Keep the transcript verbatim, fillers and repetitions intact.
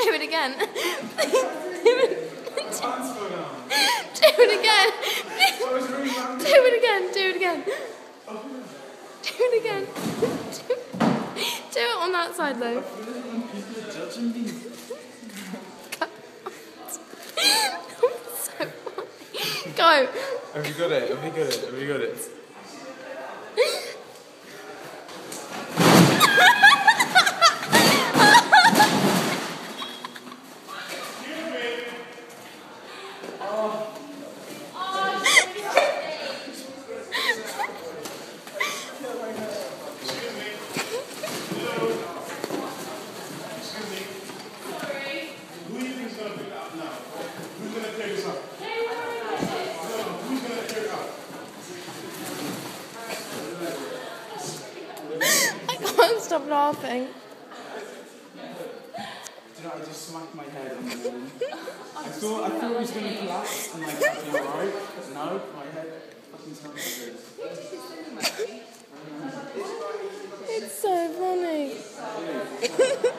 Do it again. Do it again. Do it again. Do it again. Do it again. Do it on that side though. So funny. Go. Have you got it? Have you got it? Have you got it? I can't stop laughing. You know, I just smacked my head on the wall. I thought I thought it was going to collapse and like I'd be alright, but no, my head fucking sounds like this. It's so funny.